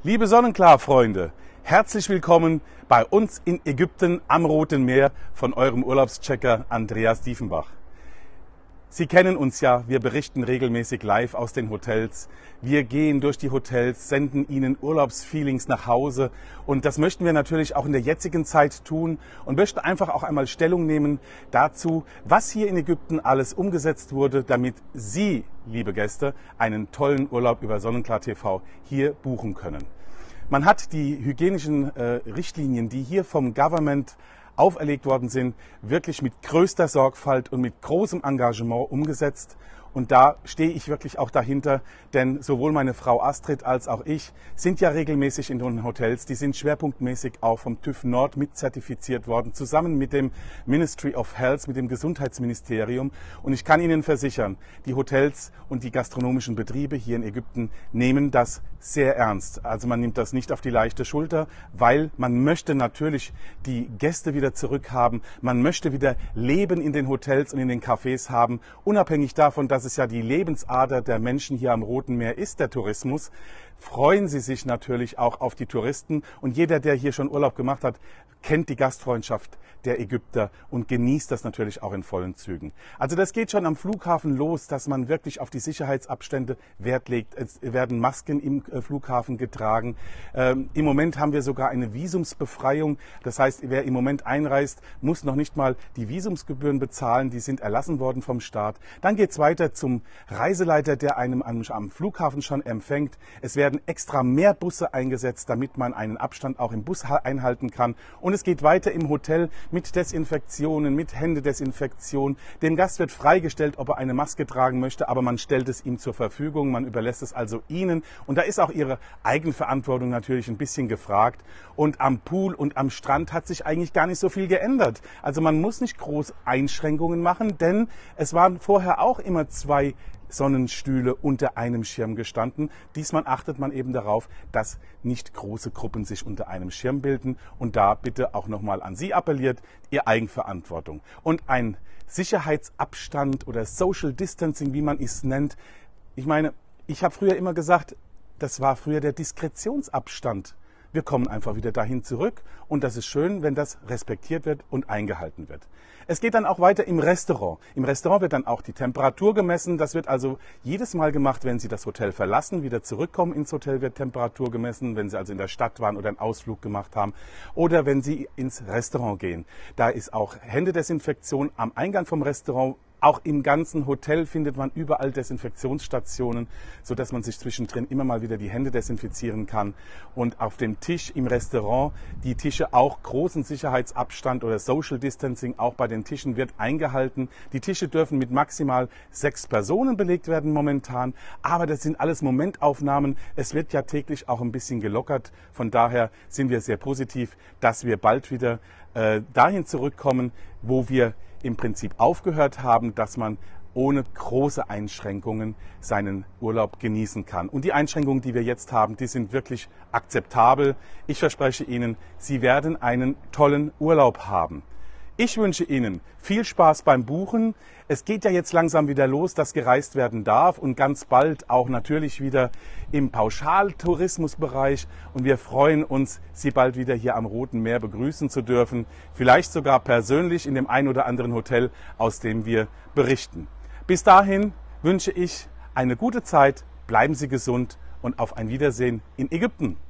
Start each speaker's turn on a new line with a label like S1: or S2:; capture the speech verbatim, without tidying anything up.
S1: Liebe Sonnenklar-Freunde, herzlich willkommen bei uns in Ägypten am Roten Meer von eurem Urlaubschecker Andreas Diefenbach. Sie kennen uns ja, wir berichten regelmäßig live aus den Hotels. Wir gehen durch die Hotels, senden Ihnen Urlaubsfeelings nach Hause und das möchten wir natürlich auch in der jetzigen Zeit tun und möchten einfach auch einmal Stellung nehmen dazu, was hier in Ägypten alles umgesetzt wurde, damit Sie, liebe Gäste, einen tollen Urlaub über Sonnenklar T V hier buchen können. Man hat die hygienischen äh, Richtlinien, die hier vom Government auferlegt worden sind, wirklich mit größter Sorgfalt und mit großem Engagement umgesetzt. Und da stehe ich wirklich auch dahinter, denn sowohl meine Frau Astrid als auch ich sind ja regelmäßig in den Hotels. Die sind schwerpunktmäßig auch vom TÜV Nord mit zertifiziert worden, zusammen mit dem Ministry of Health, mit dem Gesundheitsministerium. Und ich kann Ihnen versichern, die Hotels und die gastronomischen Betriebe hier in Ägypten nehmen das sehr ernst. Also man nimmt das nicht auf die leichte Schulter, weil man möchte natürlich die Gäste wieder zurückhaben. Man möchte wieder Leben in den Hotels und in den Cafés haben, unabhängig davon, dass es ja die Lebensader der Menschen hier am Roten Meer ist, der Tourismus, freuen Sie sich natürlich auch auf die Touristen. Und jeder, der hier schon Urlaub gemacht hat, kennt die Gastfreundschaft der Ägypter und genießt das natürlich auch in vollen Zügen. Also das geht schon am Flughafen los, dass man wirklich auf die Sicherheitsabstände Wert legt. Es werden Masken im Flughafen getragen. Ähm, Im Moment haben wir sogar eine Visumsbefreiung. Das heißt, wer im Moment einreist, muss noch nicht mal die Visumsgebühren bezahlen. Die sind erlassen worden vom Staat. Dann geht es weiter zum Reiseleiter, der einem am, am Flughafen schon empfängt. Es werden extra mehr Busse eingesetzt, damit man einen Abstand auch im Bus einhalten kann. Und es geht weiter im Hotel mit Desinfektionen, mit Händedesinfektion. Dem Gast wird freigestellt, ob er eine Maske tragen möchte, aber man stellt es ihm zur Verfügung. Man überlässt es also Ihnen. Und da ist auch Ihre Eigenverantwortung natürlich ein bisschen gefragt. Und am Pool und am Strand hat sich eigentlich gar nicht so viel geändert. Also man muss nicht groß Einschränkungen machen, denn es waren vorher auch immer zwei Sonnenstühle unter einem Schirm gestanden. Diesmal achtet man eben darauf, dass nicht große Gruppen sich unter einem Schirm bilden. Und da bitte auch nochmal an Sie appelliert, Ihr Eigenverantwortung. Und ein Sicherheitsabstand oder Social Distancing, wie man es nennt. Ich meine, ich habe früher immer gesagt, das war früher der Diskretionsabstand. Wir kommen einfach wieder dahin zurück und das ist schön, wenn das respektiert wird und eingehalten wird. Es geht dann auch weiter im Restaurant. Im Restaurant wird dann auch die Temperatur gemessen. Das wird also jedes Mal gemacht, wenn Sie das Hotel verlassen, wieder zurückkommen ins Hotel wird Temperatur gemessen, wenn Sie also in der Stadt waren oder einen Ausflug gemacht haben oder wenn Sie ins Restaurant gehen. Da ist auch Händedesinfektion am Eingang vom Restaurant. Auch im ganzen Hotel findet man überall Desinfektionsstationen, sodass man sich zwischendrin immer mal wieder die Hände desinfizieren kann. Und auf dem Tisch im Restaurant, die Tische auch großen Sicherheitsabstand oder Social Distancing, auch bei den Tischen wird eingehalten. Die Tische dürfen mit maximal sechs Personen belegt werden momentan, aber das sind alles Momentaufnahmen. Es wird ja täglich auch ein bisschen gelockert. Von daher sind wir sehr positiv, dass wir bald wieder äh, dahin zurückkommen, wo wir im Prinzip aufgehört haben, dass man ohne große Einschränkungen seinen Urlaub genießen kann. Und die Einschränkungen, die wir jetzt haben, die sind wirklich akzeptabel. Ich verspreche Ihnen, Sie werden einen tollen Urlaub haben. Ich wünsche Ihnen viel Spaß beim Buchen. Es geht ja jetzt langsam wieder los, dass gereist werden darf und ganz bald auch natürlich wieder im Pauschaltourismusbereich. Und wir freuen uns, Sie bald wieder hier am Roten Meer begrüßen zu dürfen. Vielleicht sogar persönlich in dem ein oder anderen Hotel, aus dem wir berichten. Bis dahin wünsche ich eine gute Zeit, bleiben Sie gesund und auf ein Wiedersehen in Ägypten.